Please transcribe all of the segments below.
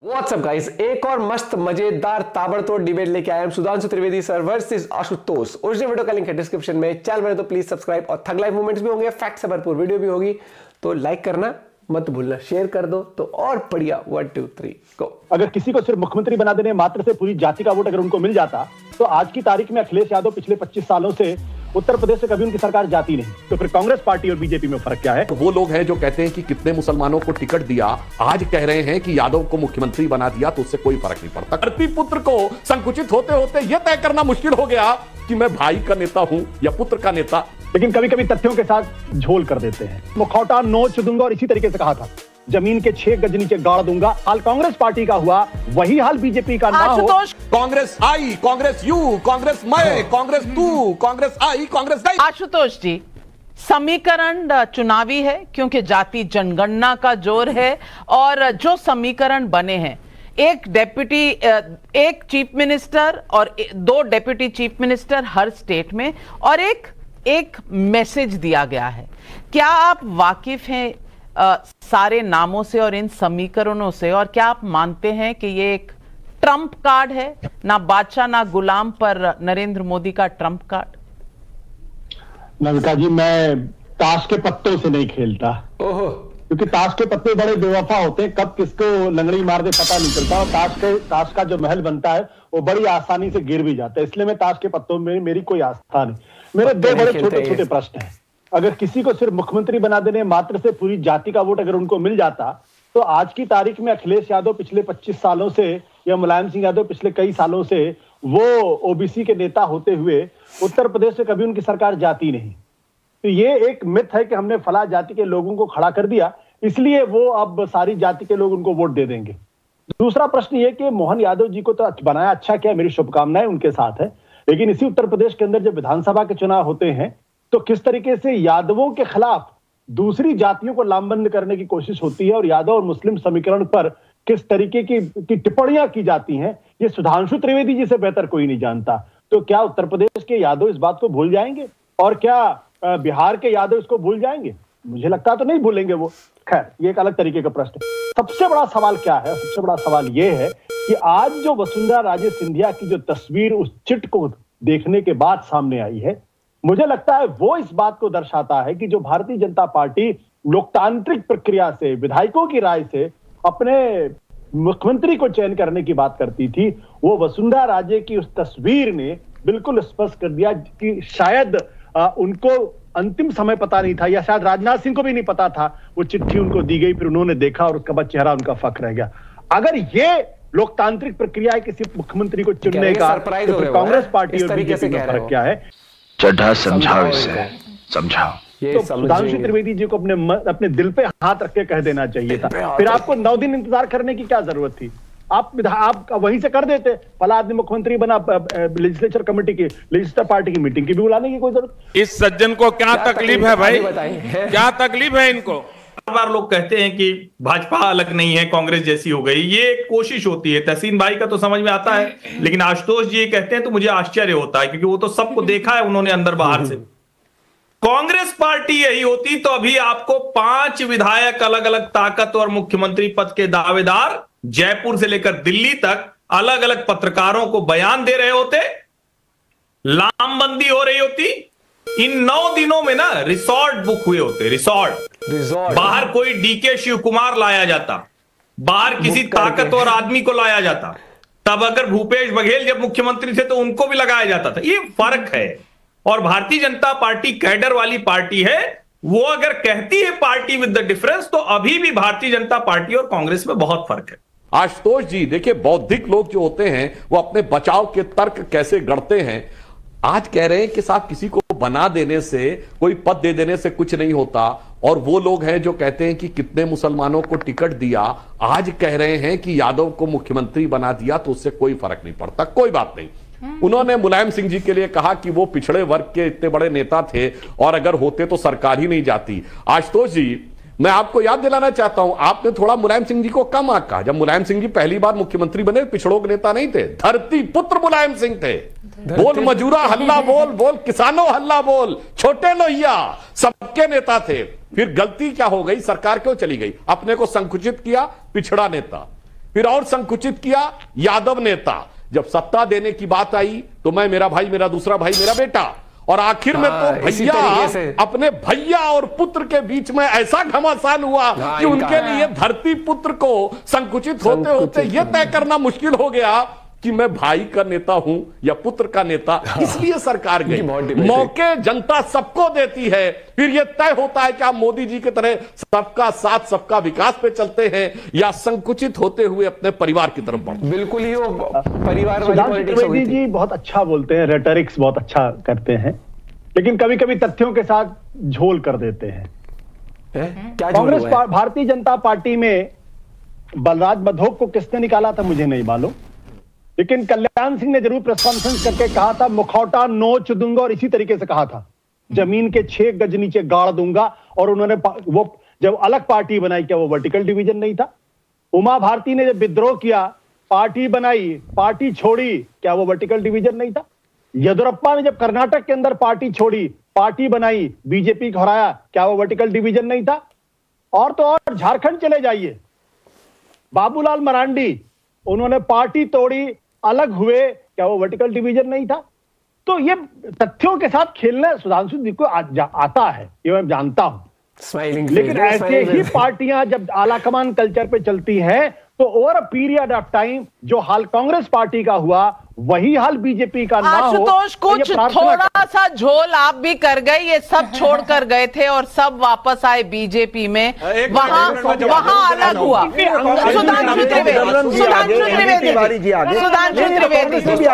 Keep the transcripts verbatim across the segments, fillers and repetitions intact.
WhatsApp guys, एक और मस्त मजेदार ताबड़तोड़ डिबेट लेके आए हम Sudhanshu Trivedi sir versus Ashutosh. Original video का लिंक है डिस्क्रिप्शन में। चैनल बने तो प्लीज सब्सक्राइब और थग लाइव मूवमेंट्स भी होंगे, फैक्ट से भरपूर वीडियो भी होगी, तो लाइक करना मत भूलना, शेयर कर दो तो और बढ़िया। One two three go. अगर किसी को सिर्फ मुख्यमंत्री बना देने मात्र से पूरी जाति का वोट अगर उनको मिल जाता तो आज की तारीख में अखिलेश यादव पिछले पच्चीस सालों से उत्तर प्रदेश से कभी उनकी सरकार जाती नहीं। तो फिर कांग्रेस पार्टी और बीजेपी में फर्क क्या है? तो वो लोग हैं जो कहते हैं कि कितने मुसलमानों को टिकट दिया, आज कह रहे हैं कि यादव को मुख्यमंत्री बना दिया तो उससे कोई फर्क नहीं पड़ता। धरती पुत्र को संकुचित होते होते यह तय करना मुश्किल हो गया कि मैं भाई का नेता हूं या पुत्र का नेता। लेकिन कभी कभी तथ्यों के साथ झोल कर देते हैं। मुखौटा नोच दूंगा और इसी तरीके से कहा था, जमीन के छह गज नीचे गाड़ दूंगा। हाल कांग्रेस पार्टी का हुआ, वही हाल बीजेपी का ना हो। कांग्रेस आई, कांग्रेस यू, कांग्रेस मैं, कांग्रेस तू, कांग्रेस आई, कांग्रेस गई। आशुतोष जी, समीकरण चुनावी है क्योंकि जाति जनगणना का जोर है और जो समीकरण बने हैं, एक डेप्यूटी एक चीफ मिनिस्टर और दो डेप्यूटी चीफ मिनिस्टर हर स्टेट में, और एक एक मैसेज दिया गया है। क्या आप वाकिफ हैं आ, सारे नामों से और इन समीकरणों से, और क्या आप मानते हैं कि ये एक ट्रम्प कार्ड है, ना बादशाह ना गुलाम पर नरेंद्र मोदी का ट्रम्प कार्ड? नविका जी, मैं ताश के पत्तों से नहीं खेलता, ओहो, क्योंकि ताश के पत्ते बड़े बेवफा होते हैं, कब किसको लंगड़ी मार दे पता नहीं चलता। और ताश के ताश का जो महल बनता है वो बड़ी आसानी से गिर भी जाता है, इसलिए मैं ताश के पत्तों में मेरी कोई आस्था नहीं। मेरे दो बड़े छोटे छोटे प्रश्न हैं। अगर किसी को सिर्फ मुख्यमंत्री बना देने मात्र से पूरी जाति का वोट अगर उनको मिल जाता तो आज की तारीख में अखिलेश यादव पिछले पच्चीस सालों से या मुलायम सिंह यादव पिछले कई सालों से वो ओबीसी के नेता होते हुए उत्तर प्रदेश से कभी उनकी सरकार जाती नहीं। तो ये एक मिथ है कि हमने फला जाति के लोगों को खड़ा कर दिया इसलिए वो अब सारी जाति के लोग उनको वोट दे देंगे। दूसरा प्रश्न ये कि मोहन यादव जी को तो बनाया अच्छा किया, मेरी शुभकामनाएं उनके साथ है, लेकिन इसी उत्तर प्रदेश के अंदर जब विधानसभा के चुनाव होते हैं तो किस तरीके से यादवों के खिलाफ दूसरी जातियों को लामबंद करने की कोशिश होती है और यादव और मुस्लिम समीकरण पर किस तरीके की, की टिप्पणियां की जाती हैं, ये सुधांशु त्रिवेदी जी से बेहतर कोई नहीं जानता। तो क्या उत्तर प्रदेश के यादव इस बात को भूल जाएंगे और क्या बिहार के यादव इसको भूल जाएंगे? मुझे लगता तो नहीं भूलेंगे वो। खैर, ये एक अलग तरीके का प्रश्न है। सबसे बड़ा सवाल क्या है? सबसे बड़ा सवाल यह है कि आज जो वसुंधरा राजे सिंधिया की जो तस्वीर उस चिट को देखने के बाद सामने आई है, मुझे लगता है वो इस बात को दर्शाता है कि जो भारतीय जनता पार्टी लोकतांत्रिक प्रक्रिया से, विधायकों की राय से अपने मुख्यमंत्री को चयन करने की बात करती थी, वो वसुंधरा राजे की उस तस्वीर ने बिल्कुल स्पष्ट कर दिया कि शायद आ, उनको अंतिम समय पता नहीं था, या शायद राजनाथ सिंह को भी नहीं पता था। वो चिट्ठी उनको दी गई, फिर उन्होंने देखा और उसका बाद चेहरा उनका फक रह गया। अगर ये लोकतांत्रिक प्रक्रिया है किसी मुख्यमंत्री को चुनने का, तो फिर कांग्रेस पार्टी और बीजेपी में फर्क क्या है? चड्ढा समझाओ इसे, समझाओ। तो सुधांशु त्रिवेदी जी को अपने अपने दिल पे हाथ रख के कह देना चाहिए था। फिर आपको नौ दिन इंतजार करने की क्या जरूरत थी? आप आप वहीं से कर देते। फला आदमी मुख्यमंत्री बना, लेजिस्लेचर कमेटी की, लेजिस्लेचर पार्टी की मीटिंग की भी बुलाने की कोई जरूरत? इस सज्जन को क्या तकलीफ है भाई? क्या तकलीफ है इनको? बार बार लोग कहते हैं कि भाजपा अलग नहीं है, कांग्रेस जैसी हो गई। ये कोशिश होती है। तहसीन भाई का तो समझ में आता है, लेकिन आशुतोष जी ये कहते हैं तो मुझे आश्चर्य होता है, क्योंकि वो तो सबको देखा है उन्होंने अंदर बाहर से। कांग्रेस पार्टी यही होती तो अभी आपको पांच विधायक अलग अलग ताकत और मुख्यमंत्री पद के दावेदार जयपुर से लेकर दिल्ली तक अलग अलग पत्रकारों को बयान दे रहे होते, लामबंदी हो रही होती। इन नौ दिनों में ना रिसोर्ट बुक हुए होते, रिसोर्ट रिसोर्ट बाहर कोई डीके शिव कुमार लाया जाता, बाहर किसी ताकतवर आदमी को लाया जाता। तब अगर भूपेश बघेल जब मुख्यमंत्री थे तो उनको भी लगाया जाता था। ये फर्क है। और भारतीय जनता पार्टी कैडर वाली पार्टी है। वो अगर कहती है पार्टी विद द डिफरेंस, तो अभी भी भारतीय जनता पार्टी और कांग्रेस में बहुत फर्क है। आशुतोष जी देखिए, बौद्धिक लोग जो होते हैं वो अपने बचाव के तर्क कैसे गढ़ते हैं। आज कह रहे हैं कि साहब किसी को बना देने से, कोई पद दे देने से कुछ नहीं होता, और वो लोग हैं जो कहते हैं कि कितने मुसलमानों को टिकट दिया, आज कह रहे हैं कि यादव को मुख्यमंत्री बना दिया तो उससे कोई फर्क नहीं पड़ता। कोई बात नहीं। उन्होंने मुलायम सिंह जी के लिए कहा कि वो पिछड़े वर्ग के इतने बड़े नेता थे और अगर होते तो सरकार ही नहीं जाती। आशुतोष जी, मैं आपको याद दिलाना चाहता हूं, आपने थोड़ा मुलायम सिंह जी को कम आका। जब मुलायम सिंह जी पहली बार मुख्यमंत्री बने, पिछड़ों के नेता नहीं थे, धरती पुत्र मुलायम सिंह थे। बोल मजूरा हल्ला बोल, बोल किसानों हल्ला बोल, छोटे लोहिया, सबके नेता थे। फिर गलती क्या हो गई? सरकार क्यों चली गई? अपने को संकुचित किया, पिछड़ा नेता। फिर और संकुचित किया यादव नेता। जब सत्ता देने की बात आई तो मैं, मेरा भाई, मेरा दूसरा भाई, मेरा बेटा, और आखिर में तो भैया अपने भैया और पुत्र के बीच में ऐसा घमासान हुआ कि उनके लिए धरती पुत्र को संकुचित होते होते यह तय करना मुश्किल हो गया कि मैं भाई का नेता हूं या पुत्र का नेता, इसलिए सरकार गई। मौके जनता सबको देती है, फिर यह तय होता है कि आप मोदी जी की तरह सबका साथ सबका विकास पे चलते हैं या संकुचित होते हुए अपने परिवार की तरफ बढ़ते। बिल्कुल ही वो परिवार वाली सुधांशु पॉलिटिक्स हो गई त्रिवेदी जी बहुत अच्छा बोलते हैं, रेटरिक्स बहुत अच्छा करते हैं, लेकिन कभी कभी तथ्यों के साथ झोल कर देते हैं। क्या कांग्रेस भारतीय जनता पार्टी में बलराज बधोक को किसने निकाला था मुझे नहीं मालूम, लेकिन कल्याण सिंह ने जरूर प्रेस कॉन्फ्रेंस करके कहा था मुखौटा नोच दूंगा, और इसी तरीके से कहा था जमीन के छह गज नीचे गाड़ दूंगा। और उन्होंने वो जब अलग पार्टी बनाई, क्या वो वर्टिकल डिवीजन नहीं था? उमा भारती ने जब विद्रोह किया, पार्टी बनाई, पार्टी छोड़ी, क्या वो वर्टिकल डिवीजन नहीं था? येदियुरप्पा ने जब कर्नाटक के अंदर पार्टी छोड़ी, पार्टी बनाई, बीजेपी को हराया, क्या वो वर्टिकल डिवीजन नहीं था? और तो और झारखंड चले जाइए, बाबूलाल मरांडी, उन्होंने पार्टी तोड़ी, अलग हुए, क्या वो वर्टिकल डिवीजन नहीं था? तो ये तथ्यों के साथ खेलना सुधांशु जी को आ, आता है, ये मैं जानता हूं, स्माइलिंग, लेकिन ऐसे ही पार्टियां जब आलाकमान कल्चर पे चलती हैं तो over a period of time जो हाल कांग्रेस पार्टी का हुआ वही हाल बीजेपी का ना हो। आशुतोष, कुछ थोड़ा सा झोल आप भी कर गए, ये सब छोड़ कर गए थे और सब वापस आए बीजेपी में, वहां वहां अलग हुआ। सुधांशु त्रिवेदी, सुधांशु त्रिवेदी, सुधांशु त्रिवेदी जी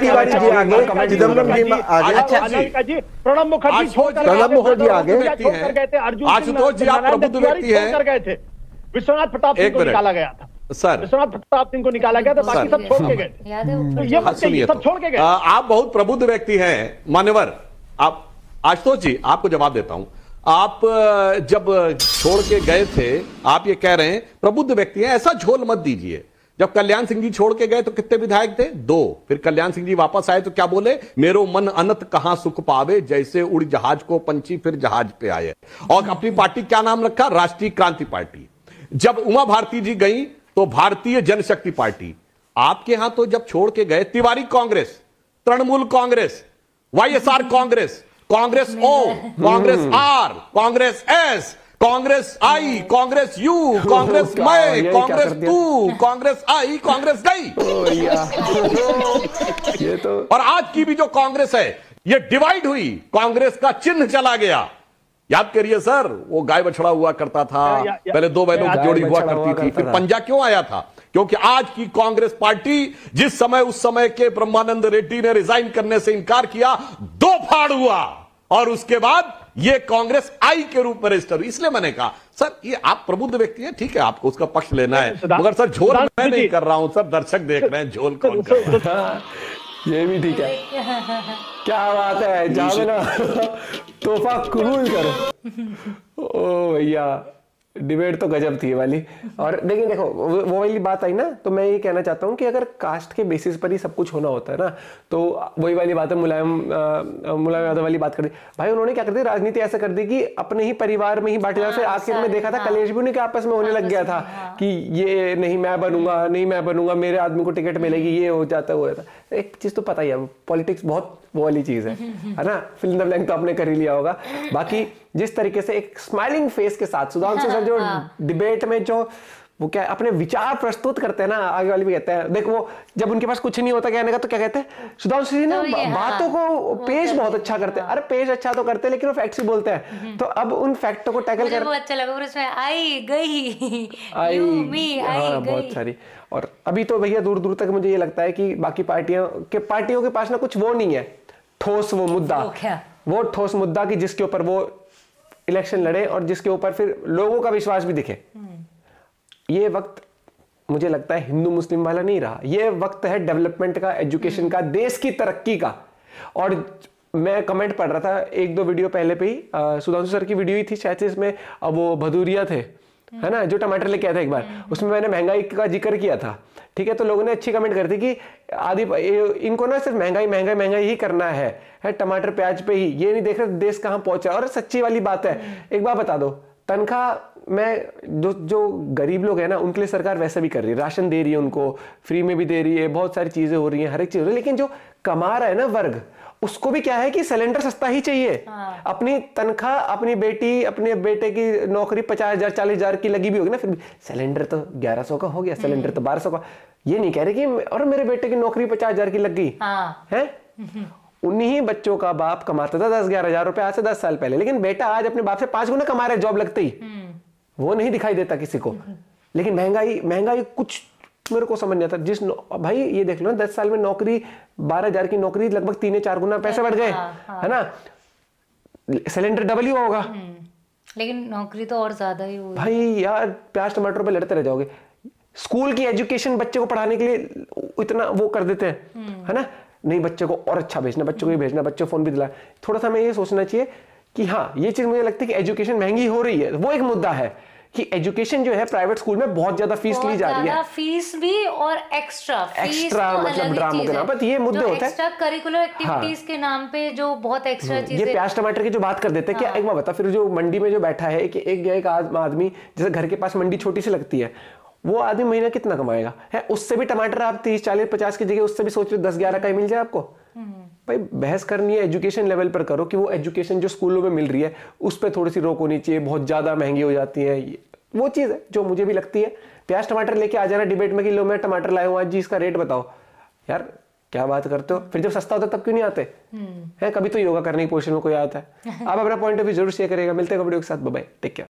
आगे, चिदम्बरम जी आगे, प्रणब मुखर्जी छोड़कर प्रणब मुखर्जी आगे गए थे, अर्जुन आशुतोष जी आप प्रबुद्ध व्यक्ति हैं, गए थे, विश्वनाथ प्रताप सिंह को निकाला गया था सर, विश्वनाथ प्रताप सिंह को निकाला गया था, बाकी सब छोड़ के गए। तो ये सब छोड़ के गए। आप बहुत प्रबुद्ध व्यक्ति हैं मान्यवर। आप आशुतोष जी आपको जवाब देता हूं, आप जब छोड़ के गए थे आप ये कह रहे हैं प्रबुद्ध व्यक्ति हैं, ऐसा झोल मत दीजिए। जब कल्याण सिंह जी छोड़ के गए तो कितने विधायक थे? दो। फिर कल्याण सिंह जी वापस आए तो क्या बोले? मेरो मन अनंत कहां सुख पावे, जैसे उड़ जहाज को पंछी फिर जहाज पे आए। और अपनी पार्टी क्या नाम रखा? राष्ट्रीय क्रांति पार्टी। जब उमा भारती जी गई तो भारतीय जनशक्ति पार्टी। आपके यहां तो जब छोड़ के गए Tiwari Congress, Trinamool Congress, YSR Congress, Congress O, Congress R, Congress S, Congress I, Congress you, Congress मैं, कांग्रेस तू, कांग्रेस आई, कांग्रेस गई। ये तो और आज की भी जो कांग्रेस है ये डिवाइड हुई, कांग्रेस का चिन्ह चला गया। याद करिए सर, वो गाय बछड़ा हुआ करता था, या, या, पहले दो बैलों की जोड़ी हुआ करती थी, फिर पंजा क्यों आया था? क्योंकि आज की कांग्रेस पार्टी जिस समय उस समय के ब्रह्मानंद रेड्डी ने रिजाइन करने से इनकार किया, दो फाड़ हुआ और उसके बाद ये कांग्रेस आई के रूप में रजिस्टर। इसलिए मैंने कहा सर ये आप प्रबुद्ध व्यक्ति हैं, ठीक है आपको उसका पक्ष लेना है, मगर सर झोल मैं नहीं कर रहा हूं, सब दर्शक देख रहे हैं झोल कौन कर रहा है। ये भी ठीक है, क्या बात है, जाओ ना तोहफा कबूल करो। ओ भैया डिबेट तो गजब थी वाली। और लेकिन देखो वो वाली बात आई ना, तो मैं ये कहना चाहता हूँ कि अगर कास्ट के बेसिस पर ही सब कुछ होना होता है ना, तो वही वाली बात है, मुलायम मुलायम यादव वाली बात कर दी भाई। उन्होंने क्या कर दी, राजनीति ऐसा कर दी कि अपने ही परिवार में ही बांटे जा। फिर आखिर में देखा था कलेश भी उन्हीं के आपस में होने लग गया था कि ये नहीं मैं बनूंगा, नहीं मैं बनूंगा, मेरे आदमी को टिकट मिलेगी, ये हो जाता हो जाता। एक चीज तो पता ही है, पॉलिटिक्स बहुत वो वाली चीज है है ना। फिल्म द ब्लैंक तो आपने कर ही लिया होगा। बाकी जिस तरीके से एक स्माइलिंग फेस के साथ सुधांशु सर जो डिबेट में जो वो क्या अपने विचार प्रस्तुत करते हैं ना, आगे वाले भी कहते हैं देखो वो जब उनके पास कुछ नहीं होता कहने का तो क्या कहते हैं सुधांशु जी ना, बातों को पेश बहुत अच्छा करते हैं। अरे पेश अच्छा तो करते हैं लेकिन वो फैक्ट्स भी बोलते हैं। तो अब उन फैक्टों को टैकल कर अच्छा लगा, उसमें आई गई आई मी आई गई बहुत सारी। और अभी तो भैया दूर दूर तक मुझे ये लगता है कि बाकी पार्टियों के पार्टियों के पास ना कुछ वो नहीं है ठोस वो मुद्दा, वो ठोस मुद्दा कि जिसके ऊपर वो इलेक्शन लड़े और जिसके ऊपर फिर लोगों का विश्वास भी दिखे। ये वक्त मुझे लगता है हिंदू मुस्लिम वाला नहीं रहा, ये वक्त है डेवलपमेंट का, एजुकेशन का, देश की तरक्की का। और मैं कमेंट पढ़ रहा था एक दो वीडियो पहले पे ही, सुधांशु सर की वीडियो ही थी शायद, इसमें अब वो भदूरिया थे है ना, जो टमाटर लेके आया था एक बार, उसमें मैंने महंगाई का जिक्र किया था, ठीक है। तो लोगों ने अच्छी कमेंट कर दी कि आदि इनको ना सिर्फ महंगाई महंगाई महंगाई ही करना है, है टमाटर प्याज पे ही, ये नहीं देख रहे देश कहां पहुंचा। और सच्ची वाली बात है, एक बार बता दो तनख्वाह में जो जो गरीब लोग हैं ना उनके लिए सरकार वैसे भी कर रही है, राशन दे रही है, उनको फ्री में भी दे रही है, बहुत सारी चीजें हो रही हैं, हर एक चीज हो रही है। लेकिन जो कमा रहा है ना वर्ग, उसको भी क्या है कि सिलेंडर सस्ता ही चाहिए। हाँ। अपनी तनख्वाह, अपनी बेटी, अपने बेटे की नौकरी पचास हजार चालीस हजार की लगी भी होगी ना, फिर भी सिलेंडर तो ग्यारह सौ का हो गया, सिलेंडर तो बारह सौ का। ये नहीं कह रहे कि और मेरे बेटे की नौकरी पचास हजार की लग गई है। उन्हीं बच्चों का बाप कमाता था दस ग्यारह हजार रुपए आज से दस साल पहले, लेकिन बेटा आज अपने बाप से पांच गुना कमा रहा है जॉब लगते ही। वो नहीं दिखाई देता किसी को। लेकिन महंगाई महंगाई कुछ मेरे को समझ नहीं आता। जिस भाई ये देख लो ना, दस साल में नौकरी बारह हजार की नौकरी लगभग तीन या चार गुना पैसे बढ़ गए, है ना। सिलेंडर डबल ही हुआ होगा, लेकिन नौकरी तो और ज्यादा ही हुई। भाई यार प्याज टमाटर पे लड़ते रह जाओगे। स्कूल की एजुकेशन बच्चे को पढ़ाने के लिए इतना वो कर देते हैं, है ना। नहीं, बच्चे को और अच्छा भेजना, बच्चों को ही भेजना, बच्चे को फोन भी दिला। थोड़ा सा हमें ये सोचना चाहिए कि हाँ, ये चीज मुझे लगती है कि एजुकेशन महंगी हो रही है। वो एक मुद्दा है कि एजुकेशन जो है प्राइवेट स्कूल में बहुत ज्यादा फीस ली जा रही है, फीस भी और एक्स्ट्रा एक्स्ट्रा मतलब ड्रामा के नाम पर। ये मुद्दे होते हैं एक्स्ट्रा करिकुलर एक्टिविटीज के नाम पे जो बहुत एक्स्ट्रा चीजें। ये प्याज टमाटर की जो बात कर देते हैं, क्या एक बार बता, फिर जो मंडी में जो बैठा है कि एक एक आदमी, जैसे घर के पास मंडी छोटी सी लगती है, वो आदमी महीना कितना कमाएगा है। उससे भी टमाटर आप तीस चालीस पचास की जगह उससे भी सोच रहे दस ग्यारह का ही मिल जाए आपको। भाई बहस करनी है एजुकेशन लेवल पर करो कि वो एजुकेशन जो स्कूलों में मिल रही है उस पर थोड़ी सी रोक होनी चाहिए। बहुत ज्यादा महंगी हो जाती है, वो चीज है जो मुझे भी लगती है। प्याज टमाटर लेके आ जाना डिबेट में कि लो मैं टमाटर लाया हूं आज जी, इसका रेट बताओ। यार क्या बात करते हो, फिर जब सस्ता होता तब क्यों नहीं आते हैं। कभी तो योगा करने की पोजीशन में कोई आता है। आप अपना पॉइंट ऑफ व्यू जरूर शेयर करेगा। मिलते हैं वीडियो के साथ, बाय बाय, टेक केयर।